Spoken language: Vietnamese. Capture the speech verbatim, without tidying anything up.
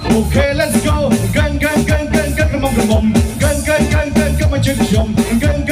Okay, let's go. Gun, gun, gun, gun, gun, come on, come on. Gun, gun, gun, gun, come on, chug, chug. Gun,